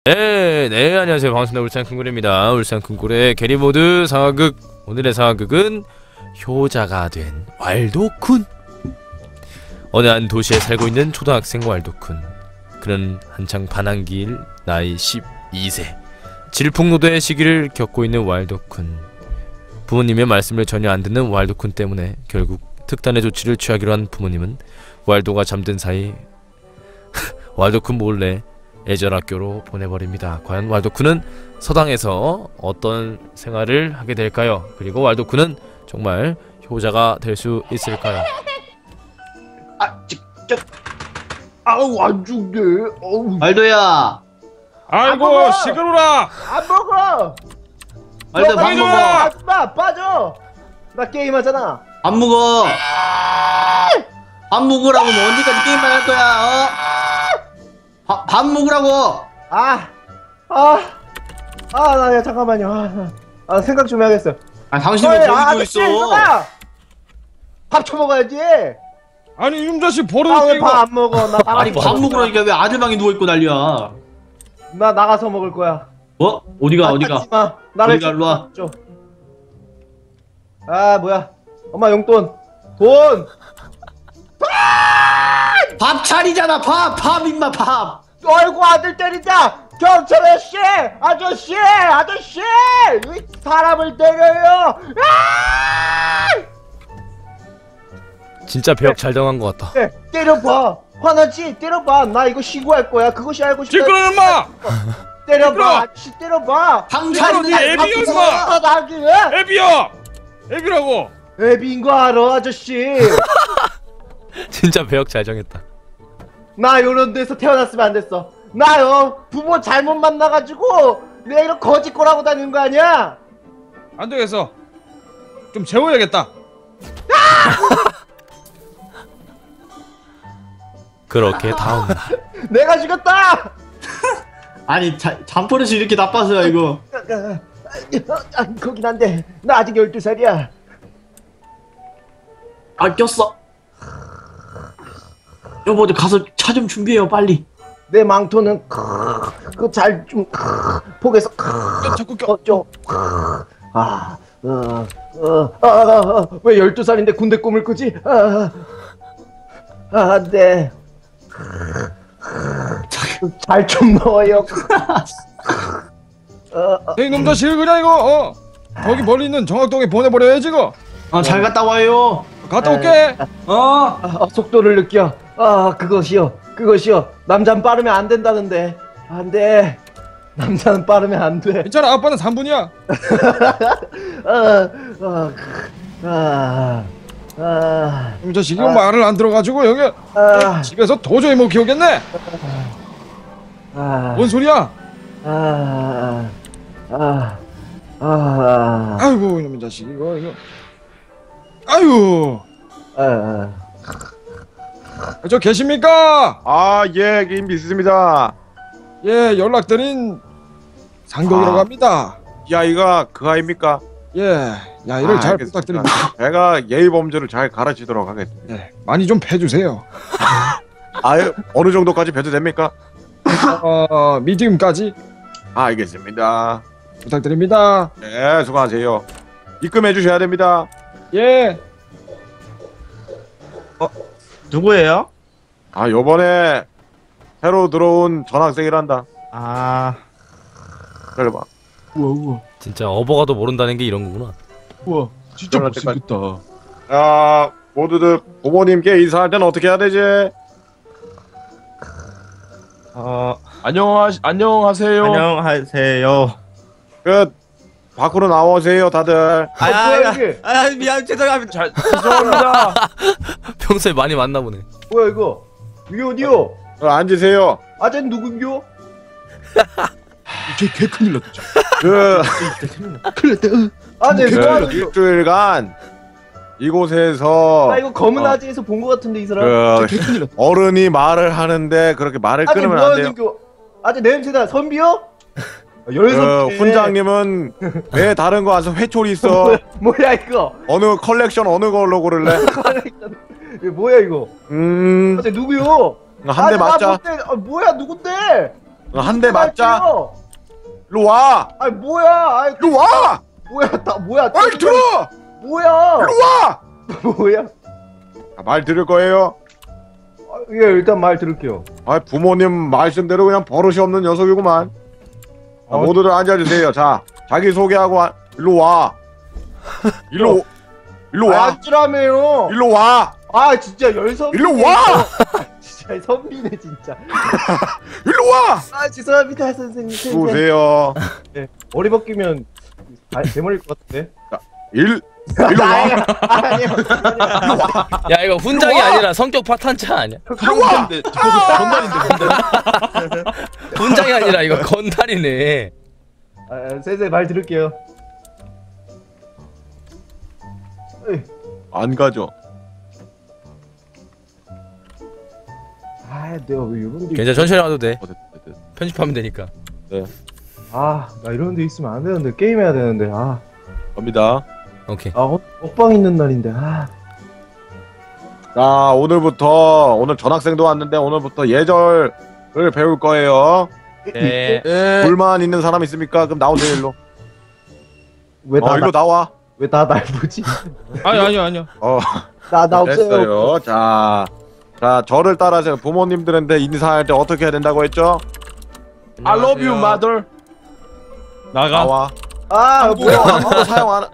네, 안녕하세요. 반갑습니다. 울산큰굴입니다. 울산큰굴의 게리모드 상하극. 오늘의 상하극은 효자가 된 왈도쿤. 어느 한 도시에 살고 있는 초등학생 왈도쿤. 그는 한창 반항기일 나이 12세. 질풍노도의 시기를 겪고 있는 왈도쿤. 부모님의 말씀을 전혀 안 듣는 왈도쿤 때문에 결국 특단의 조치를 취하기로 한 부모님은 왈도가 잠든 사이 왈도쿤 몰래 예절학교로 보내버립니다. 과연 왈도쿤은 서당에서 어떤 생활을 하게 될까요? 그리고 왈도쿤은 정말 효자가 될 수 있을까요? 아우 안 죽네. 말도야. 아이고 시끄러라. 안 먹어. 말도 밥 먹어. 하지마 빠져. 나 게임하잖아. 밥 먹어. 밥 먹으라고 뭐 언제까지 게임만 할 거야? 밥 먹으라고. 나 잠깐만요. 생각 좀 해야겠어. 당신 왜 거기 있어? 밥 처먹어야지. 아니 이놈 자식 버릇 왜 밥 안 먹어? 나 아니 밥 먹으라니까 왜 아들방에 누워 있고 난리야? 나 나가서 먹을 거야. 뭐? 어디가? 나를 어디가? 일로 와. 줘. 뭐야? 엄마 용돈. 돈. 밥 차리잖아. 밥 임마 밥. 아이고 아들 때린다. 경찰 아저씨. 왜 사람을 때려요? 진짜 배역 잘 당한 것 같다. 네, 때려봐. 화나지? 때려봐. 나 이거 신고할 거야. 그것이 알고 싶다. 시끄러 인마. 때려봐. 아저씨 때려봐. 경찰이야. 애비야 인마. 나기. 애비야. 애비라고. 애비인 거 알아 아저씨. 진짜 배역 잘 정했다. 나 이런 데서 태어났으면 안 됐어. 나요 부모 잘못 만나가지고 내가 이런 거짓 꼬라고 다니는 거 아니야? 안 되겠어. 좀 재워야겠다. 그렇게 다음날 내가 죽였다. 아니 잠버릇이 이렇게 나빠서야 이거. 거긴 안 돼. 나 아직 12살이야. 꼈어. 여보 어디 가서 차 좀 준비해요 빨리. 내 망토는 그 잘 좀 포개서 자꾸 껴. 왜 12살인데 군대 꿈을 꾸지? 안돼. 잘 좀 넣어요. 이놈 자식 그냥 이거 거기 멀리 있는 정학동에 보내버려야지 이거. 잘 갔다 와요. 갔다 올게. 속도를 느껴. 그것이요. 남자는 빠르면 안 된다는데. 안 돼. 남자는 빠르면 안 돼. 괜찮아 아빠는 3분이야. 이놈 자식 이거 말을 안 들어가지고 여기 집에서 도저히 못 키우겠네. 뭔 소리야? 아이고 이놈의 자식 이거 아유 저 계십니까? 예, 있습니다. 예 연락드린 상덕이라고 합니다. 야이가 그 아입니까? 예 야이를 잘 알겠습니다. 부탁드립니다. 제가 예의 범죄를 잘 가르치도록 하겠습니다. 예 많이 좀 패주세요. 어느 정도까지 배도 됩니까? 미디움까지 알겠습니다. 부탁드립니다. 네, 수고하세요. 입금해 주셔야 됩니다. 예. 누구예요? 요번에 새로 들어온 전학생이란다. 그래 봐. 우와 진짜 어버가도 모른다는 게 이런 거구나. 우와 진짜 그럴 못생겼다. 자, 모두들 부모님께 인사할 때는 어떻게 해야 되지? 안녕하세요. 안녕하세요. 밖으로 나오세요, 다들. 미안 죄송합니다. 죄송합니다. 평소에 많이 만나 보네. 뭐야 이거? 이게 어디요? 앉으세요. 아재 누군겨? 쟤개 큰일 났다. 큰일 났다. 일주일간 이곳에서 나 이거 검은 아재에서 본 거 같은데 이 사람. 개 큰일 났다. 어른이 말을 하는데 그렇게 말을 아재 끊으면 뭐 안 돼요. 하는 겨? 아재 냄새나. 선비요? 열선. 훈장님은 왜 다른 거 와서 회초리 있어? 뭐야 이거? 어느 컬렉션 어느 걸로 고를래? 이거 뭐야 이거? 아재 누구요? 한 대 맞자. 뭐야 누군데? 한 대 빨리 맞자. 들어. 일로 와. 아이 뭐야? 아이 일로 와. 뭐야? 빨리 들어. 뭐야? 일로 와. 뭐야? 말 들을 거예요. 예, 일단 말 들을게요. 부모님 말씀대로 그냥 버릇이 없는 녀석이구만. 모두들 앉아주세요. 자, 자기 소개하고 일로 와. 일로 와. 앉으라며요. 일로 와. 아 진짜 열선. 일로 와. 진짜 선비네 진짜. 일로 와. 아 죄송합니다 선생님. 보세요. 네, 머리 벗기면 대머리일 것 같은데. 일로 와. 아니요. 야 이거 훈장이 아니라 성격 파탄차 아니야? 일로 와. 훈장이 아니라 이거 건달이네. 세세 말 들을게요. 안 가죠. 아 내가 왜 이런 데. 괜찮아 천천히 와도 돼. 됐다. 편집하면 되니까. 나 이런 데 있으면 안 되는데 게임 해야 되는데. 갑니다. 오케이. 먹방 있는 날인데. 자, 오늘 전학생도 왔는데 오늘부터 예절을 배울 거예요. 네. 불만 있는 사람 있습니까? 그럼 나오세요 일로. 일로 나와. 왜 다 날 보지? 아니요. 나 없어요. 됐어요. 자, 저를 따라서 부모님들한테 인사할 때 어떻게 해야 된다고 했죠? I love you, mother. 나와. 뭐야? 아무도 사용 안.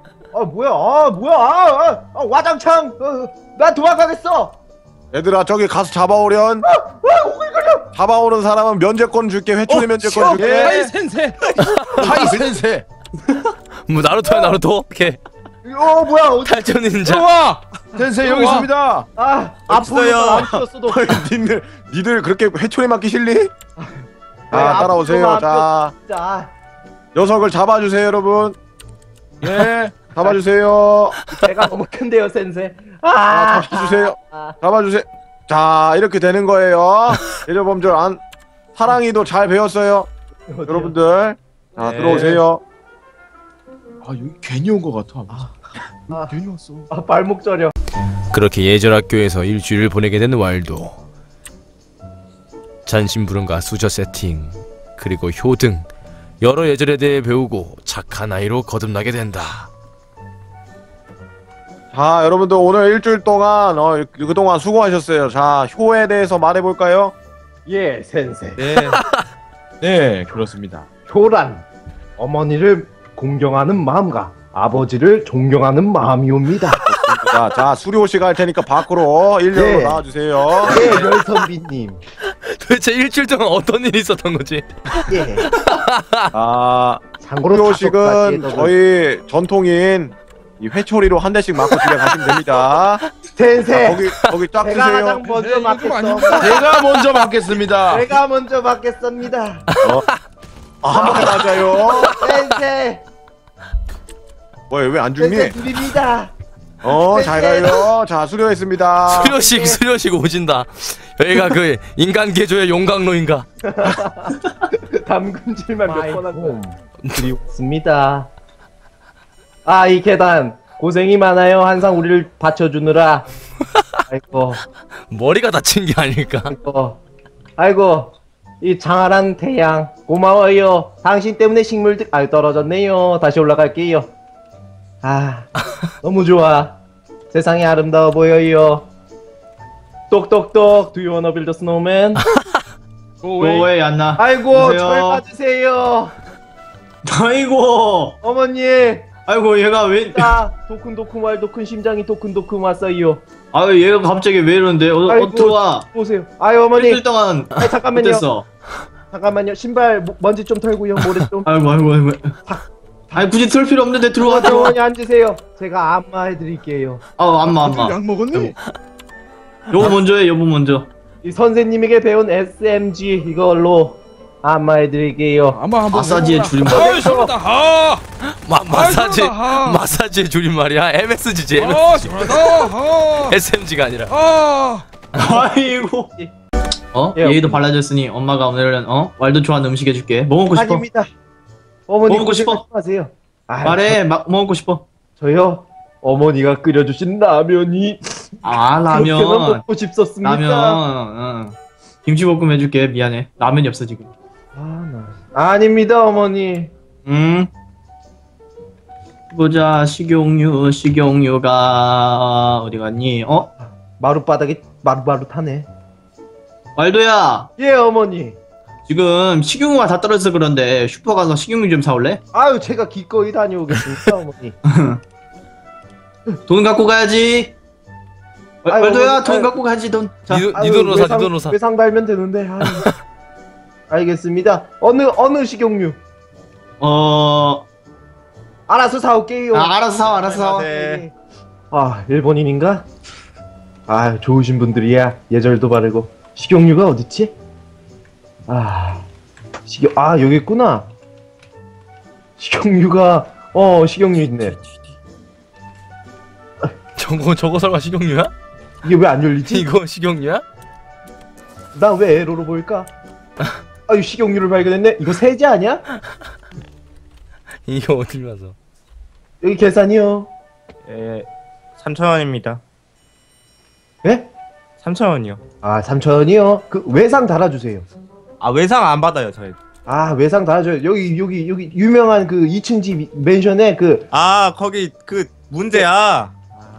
뭐야? 와장창. 나 도망가겠어. 얘들아 저기 가서 잡아오련. 잡아오는 사람은 면제권 줄게. 회초리 면제권 줄게. 하이 센세. 하이 센세. 뭐 나루토야 나루토. 오케이. 뭐야? 탈전 닌자. 와. 센세 여기 있습니다. 앞으로 안 튀었어도. 니들 그렇게 회초리 맞기 싫니? 따라오세요. 자, 녀석을 잡아주세요 여러분. 예. 잡아주세요. 배가 너무 큰데요, 센세. 잡아주세요. 잡아주세요. 자, 이렇게 되는 거예요. 예저범절 사랑이도 잘 배웠어요. 여러분들. 자, 들어오세요. 여기 괜히 온 것 같아. 괜히 왔어. 발목 저려. 그렇게 예절 학교에서 일주일을 보내게 된 왈도. 잔심부름과 수저 세팅 그리고 효 등 여러 예절에 대해 배우고 착한 아이로 거듭나게 된다. 자, 여러분들 오늘 일주일 동안 그동안 수고하셨어요. 자, 효에 대해서 말해볼까요? 예, 센세. 네, 그렇습니다. 효란 어머니를 공경하는 마음과 아버지를 존경하는 마음이옵니다. 자, 수료식 할 테니까 밖으로 일렬로 네. 나와주세요. 예, 열선비님. 도대체 일주일 동안 어떤 일이 있었던 거지? 예. 참고로 수료식은 저희 전통인 이 회초리로 한 대씩 맞고 집에 가시면 됩니다. 센세. 거기 쫙 제가 드세요. 가장 먼저 이거 맞겠습니다. 제가 먼저 받겠습니다. 제가 먼저 맞겠습니다. 한 번에 맞아요. 센세. 왜 안 죽니? 센세 드립니다. 잘 가요. 자, 수료했습니다. 수료식 오진다. 여기가 그 인간 개조의 용광로인가? 담금질만 몇 번 한 거야. 드리웠습니다. 이 계단 고생이 많아요. 항상 우리를 받쳐주느라. 아이고. 머리가 다친 게 아닐까? 아이고. 이 장활한 태양 고마워요. 당신 때문에 식물들 떨어졌네요. 다시 올라갈게요. 너무 좋아. 세상이 아름다워 보여요. 똑똑똑. Do you wanna build a snowman? 왜 안나? 아이고 보세요. 절 받으세요. 아이고. 어머니. 아이고 얘가 왜? 도쿤도쿤 왈도쿤 심장이 도쿤도쿤 왔어요. 얘가 갑자기 왜 이러는데? 들어와. 보세요. 어머니. 일주일 동안 잠깐만요. 어땠어? 잠깐만요. 신발 먼지 좀 털고요. 모래 좀. 아이고. 굳이 털 필요 없는데 들어와. 어머니 앉으세요. 제가 안마해드릴게요. 안마. 약 먹었니? 여보 먼저 해. 여보 먼저. 이 선생님에게 배운 SMG 이걸로 안마해드릴게요. 아마 한번 마사지의 줄임말. 시원하다. 마사지의 줄임말이야. MSG지. 시원하다. SMG가 아니라. 아이고. 얘도 발라졌으니 엄마가 오늘은 왈도 좋아하는 음식 해줄게. 뭐 먹고 싶어? 아닙니다. 어머니 뭐 먹고 싶어? 하세요. 말해. 뭐 먹고 싶어? 저요. 어머니가 끓여주신 라면이 그렇게만 라면. 먹고 싶었습니다. 라면. 김치볶음 해줄게. 미안해. 라면이 없어 지금. 아닙니다, 어머니. 보자, 식용유가 어디 갔니? 마룻바닥에 마루바루 타네. 왈도야, 예, 어머니. 지금 식용유가 다 떨어져서 그런데 슈퍼 가서 식용유 좀 사올래? 아유, 제가 기꺼이 다녀오겠습니다, 어머니. 돈 갖고 가야지. 아유, 왈도야, 어머니, 돈 아유. 갖고 가야지, 돈. 자, 니 돈으로 사, 니 돈으로 사. 외상 달면 되는데. 아유. 알겠습니다. 어느 식용유? 알아서 사올게요. 알아서 사와, 알아서 사와. 네. 아, 일본인인가? 아, 좋으신 분들이야. 예절도 바르고. 식용유가 어딨지? 여기 있구나. 식용유가, 식용유 있네. 저거 설마 식용유야? 이게 왜 안 열리지? 이거 식용유야? 난 왜 에러로 보일까? 아유, 식용유를 발견했네. 이거 세제 아니야? 이거 어딜 봐서. 여기 계산이요. 예, 3,000원입니다. 예? 3,000원이요. 아, 3,000원이요? 그 외상 달아주세요. 아, 외상 안 받아요, 저희. 아, 외상 달아줘요. 여기 유명한 그 2층 집 맨션에 아, 거기 그 문제야.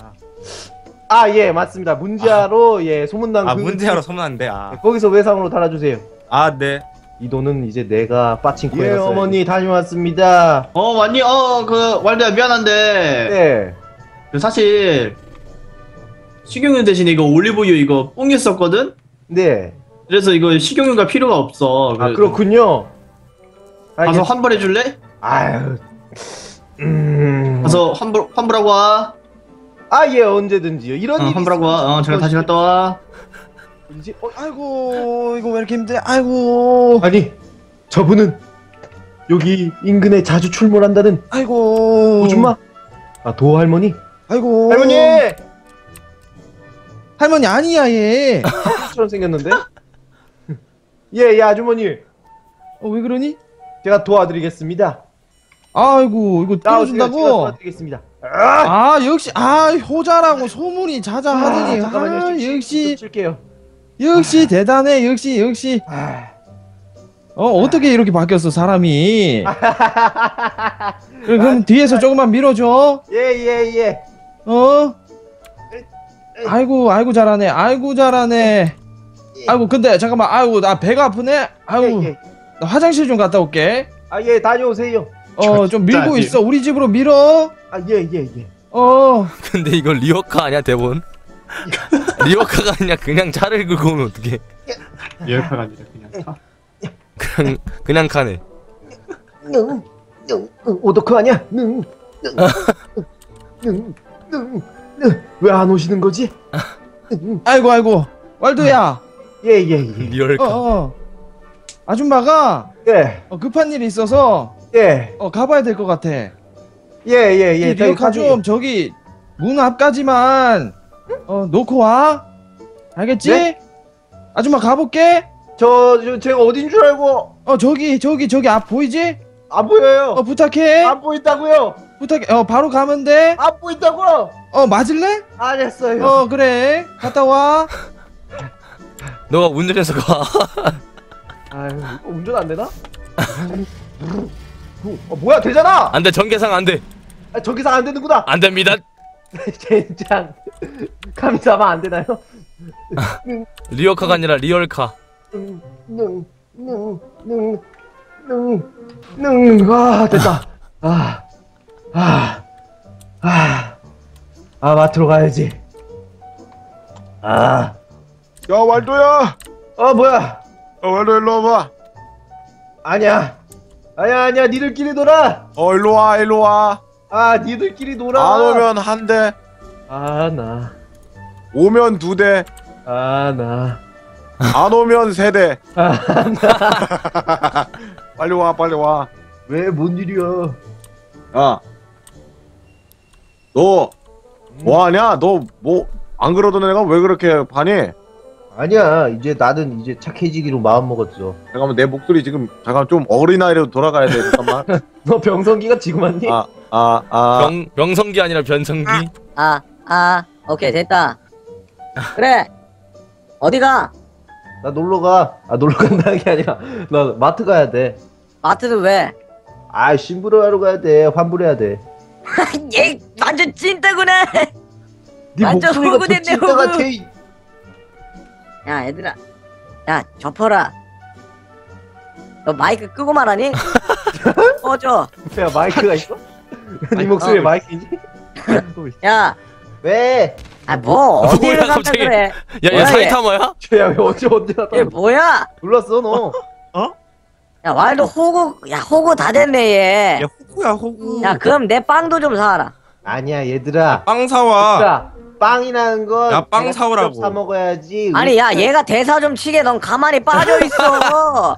예, 맞습니다. 문제아로 예, 소문난 아, 문제하러 소문났는데. 아. 거기서 외상으로 달아주세요. 아, 네. 이 돈은 이제 내가 빠칭코에 예, 넣었어요. 어머니 다녀왔습니다. 왔니? 왈도야, 미안한데. 네. 그 사실 식용유 대신에 이거 올리브유 이거 뽕유 썼거든? 네. 그래서 이거 식용유가 필요가 없어. 아, 그렇군요. 가서 환불해줄래? 아유. 가서 환불하고 와. 예, 언제든지요. 이런 일이 환불하고 와. 제가 다시 갔다 와. 있지? 아이고 이거 왜 이렇게 힘들어? 아이고 아니, 저분은 여기 인근에 자주 출몰한다는 아이고 오줌마? 도할머니? 아이고 할머니! 할머니 아니야 얘. 처럼 생겼는데? 예, 아주머니. 왜 그러니? 제가 도와드리겠습니다. 아이고 이거 제가 뚫어준다고? 도와드리겠습니다. 역시 효자라고 소문이 자자하더니 잠깐만요. 역시 칠게요. 역시 대단해 역시 어떻게 이렇게 바뀌었어 사람이. 그럼 뒤에서 조금만 밀어줘. 예. 아이고 잘하네 아이고 근데 잠깐만 나 배가 아프네. 예. 나 화장실 좀 갔다 올게. 예, 다녀오세요. 좀 밀고 있어. 우리 집으로 밀어. 예. 근데 이거 리어카 아니야 대본? 리어카가 아니라 그냥 차를 긁고 오면 어떡해. 리얼카가 아니라 그냥 그냥 카네. 오도크 아니야? 왜 안 오시는 거지? 아이고 왈도야. 예. 리얼카. 아줌마가 예. 급한 일이 있어서 가봐야 될 것 같아. 예. 리어카 좀 저기 문 앞까지만 놓고 와. 알겠지? 네? 아줌마 가볼게. 제가 어딘 줄 알고 저기 앞 보이지? 안 보여요. 부탁해. 안 보인다고요. 부탁해. 바로 가면 돼. 안 보인다고. 맞을래? 알았어요. 그래. 갔다 와. 너가 운전해서 가. 아유, 운전 안 되나? 뭐야, 되잖아. 안 돼, 전개상 안 돼. 저기서 안 되는구나. 안 됩니다. 젠장. 감사만 안 되나요? 리어카가 아니라 리얼카. 됐다. 마트로 가야지. 야, 왈도야. 뭐야? 왈도 일로 와봐. 아니야, 니들끼리 놀아. 일로 와. 니들끼리 놀아. 안 오면 한 대. 나. 오면 두 대. 나. 안 오면 세 대. 빨리 와. 왜, 뭔 일이야? 야, 너 뭐하냐? 너 뭐 안 그러던 애가 왜 그렇게 반해? 아니야, 나는 이제 착해지기로 마음 먹었어. 잠깐만, 내 목소리 지금 잠깐 좀 어린아이로 돌아가야 돼. 잠깐만. 너 병성기가 지금 왔니? 명성기 아니라 변성기. 오케이 됐다. 그래 어디가? 나 놀러 가. 아, 놀러 간다는 게 아니라 나 마트 가야 돼. 마트는 왜? 아, 심부름하러 가야 돼. 환불해야 돼. 얘 완전 찐따구나. 네 완전 목소리가 더 호구됐네, 찐따 호구. 같아. 야 얘들아, 야 접어라. 너 마이크 끄고 말하니? 꺼져. 야, 마이크가 있어? 네 목소리에 마이크이지? 야, 왜? 아 뭐 어디를 뭐야, 간다 갑자기. 그래? 야, 뭐야, 야, 사이타마야? 야, 왜 언제 갔다 얘 뭐야? 놀랐어, 너. 야 왈도 호구, 야 호구 다 됐네 얘. 야 호구야 호구. 야 그럼 내 빵도 좀 사와라. 아니야, 얘들아. 빵 사와. 얘들아, 빵이라는 건 야, 빵 내가 사오라고. 직접 사 먹어야지. 아니 야 얘가 대사 좀 치게 넌 가만히 빠져 있어.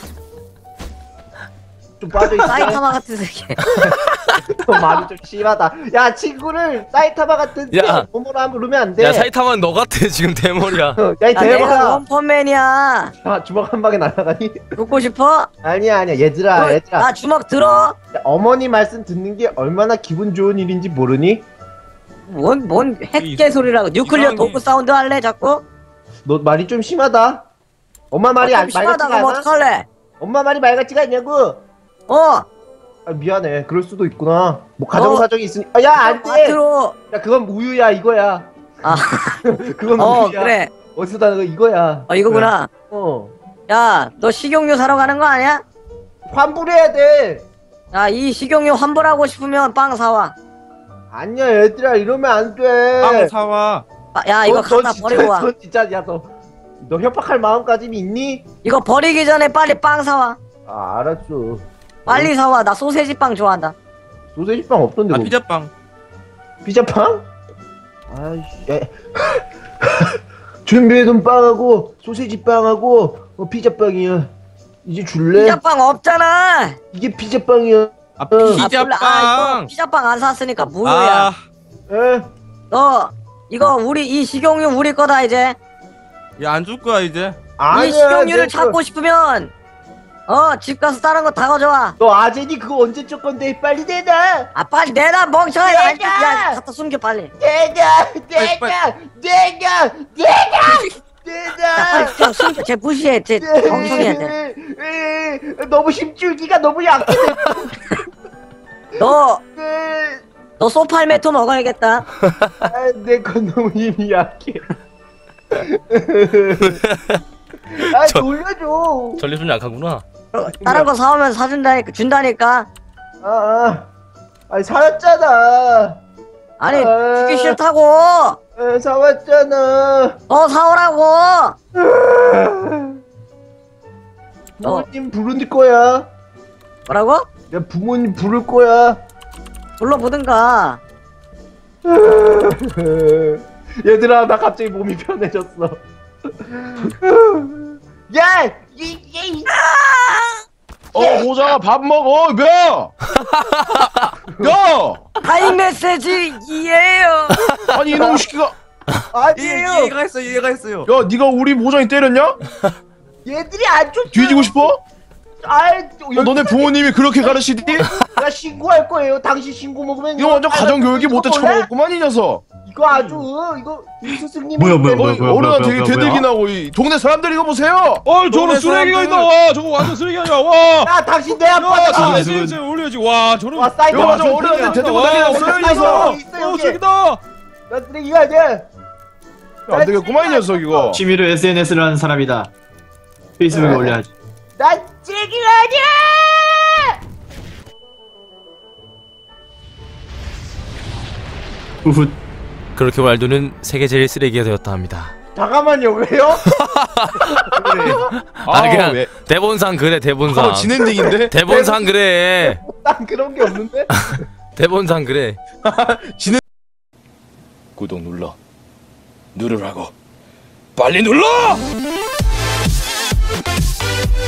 좀 빠져 있어. 사이타마 같은 새끼. 말이 좀 심하다. 야, 친구를 사이타마 같은 야. 몸으로 한번 누르면 안 돼. 야, 사이타마는 너 같아. 지금 대머리야. 야, 이 야 내가 대박아. 원펀맨이야. 아, 주먹 한 방에 날아가니? 죽고 싶어? 아니야, 아니야. 얘들아, 얘들아. 나 주먹 들어. 야, 어머니 말씀 듣는 게 얼마나 기분 좋은 일인지 모르니? 뭔 핵개 소리라고. 뉴클리어 이상해. 도구 사운드 할래 자꾸? 너 말이 좀 심하다. 엄마 말이 좀 말 같지가 심하다가 뭐 않아? 어떡할래? 엄마 말이 말 같지가 않냐고? 어. 아, 미안해. 그럴 수도 있구나. 뭐 가정 사정이 있으니. 아, 야, 안 돼. 마트로. 야, 그건 우유야, 이거야. 아. 그건 어 우유야. 그래. 어디서 나는 거 이거야. 이거구나. 어. 야 너 식용유 사러 가는 거 아니야? 환불해야 돼. 야 이 식용유 환불하고 싶으면 빵 사와. 아니야, 얘들아, 이러면 안 돼. 빵 사와. 야 이거 너 갖다 진짜, 버리고 와. 너 진짜, 야, 너 협박할 마음까지 있니? 이거 버리기 전에 빨리 빵 사와. 아, 알았어. 빨리 사와. 나 소세지 빵 좋아한다. 소세지 빵 없던데. 아 거기. 피자빵. 피자빵? 아이씨. 야. 준비해둔 빵하고 소세지 빵하고 피자빵이야. 이제 줄래? 피자빵 없잖아. 이게 피자빵이야. 아 몰라. 피자빵. 이거 피자빵 안 샀으니까 무효야. 아 에? 너 이거 우리 이 식용유 우리 거다 이제. 야 안 줄 거야 이제. 이 식용유를 찾고 싶으면 집 가서 다른 거 다 가져와. 너 아재니 그거 언제 적 건데 빨리 내놔. 아 빨리 내놔 멍청아. 내놔! 야 갖다 숨겨 빨리. 내놔. 빨리, 내놔. 야, 빨리 그냥 숨겨. 쟤 무시해. 쟤 멍청해야 돼. 너무 힘줄기가 너무 약해. 너 소팔메토 먹어야겠다. 내 건 너무 힘이 약해. 아, 돌려줘. 전립선 약하구나. 다른 거 사오면 사준다니까 준다니까. 아니 사왔잖아. 아니 아. 주기 싫다고. 사왔잖아. 너 사오라고. 부모님 부를 거야. 뭐라고? 야, 부모님 부를 거야. 불러보든가. 얘들아, 나 갑자기 몸이 편해졌어. 야! 모자가 밥 먹어. 야! 야! 타임 메시지 이에요. 아니 이놈의 새끼가. 아니에요. 얘가 했어 얘가 했어요. 야, 네가 우리 모장이 때렸냐? 얘들이 안 줬어. 뒤지고 싶어? 아이, 너네 부모님이 그렇게 가르치니? 나 신고할 거예요. 당신 신고 먹으면 이거 완전 가정교육이 못돼 처먹었구만 이 녀석. 이거 아주 이거 이 스승님이 어른한테 대들기 나고 이 동네 사람들 이거 보세요. 저런 쓰레기가 있다. 와, 저거 완전 쓰레기 아니야. 와. 야, 당신 내 야, 아빠. 저 SNS에 올려야지. 와, 저런. 와, 사이트 이거 완전 어른한테 대들고 다니는 이 녀석. 쓰레기다. 나 쓰레기가 아니야. 안 되겠구만 이 녀석 이거. 취미로 SNS를 하는 사람이다. 페이스북에 올려야지. 나 쓰레기가 아니야. 후훗. 그렇게 왈도는 세계 제일 쓰레기가 되었다 합니다. 잠깐만요, 왜요? 그냥 왜? 대본상 그래 대본상. 진엔딩인데? 대본상 그래. 난 그런 게 없는데. 대본상 그래. 구독 누르라고. 빨리 눌러!